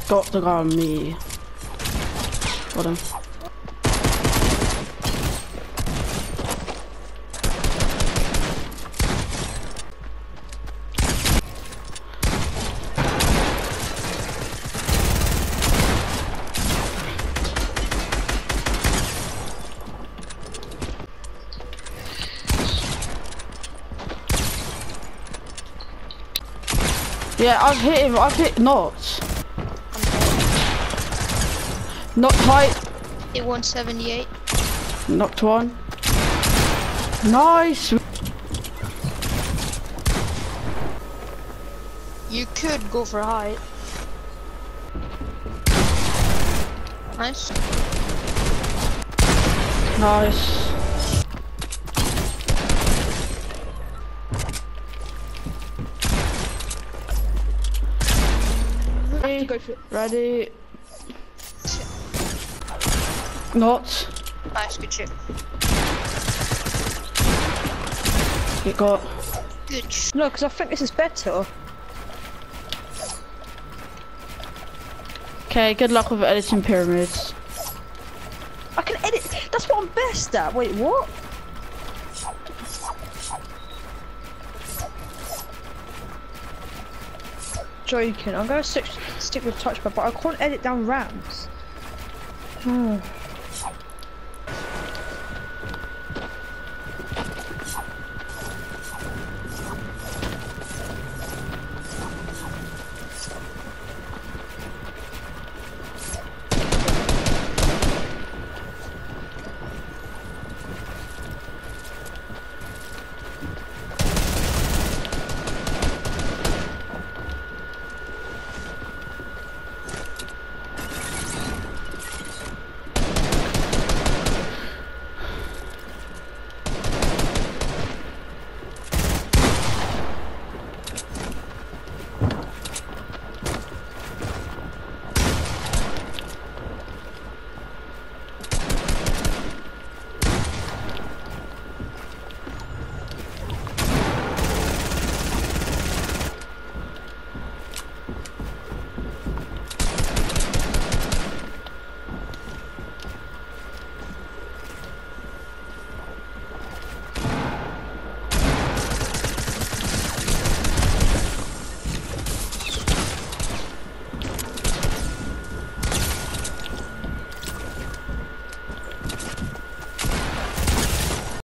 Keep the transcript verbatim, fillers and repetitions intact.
got the guy on me. Got him. Yeah, I've hit him. I've hit knots. Knocked height. Hit one seventy-eight. Knocked one. Nice. You could go for height. Nice. Nice. Ready? Go for it. Ready. Knots. Nice, good shit. Get got. Good. Sh No, because I think this is better. Okay, good luck with editing pyramids. I can edit. That's what I'm best at. Wait, what? Joking. I'm gonna stick, stick with touchpad, but I can't edit down ramps. Oh.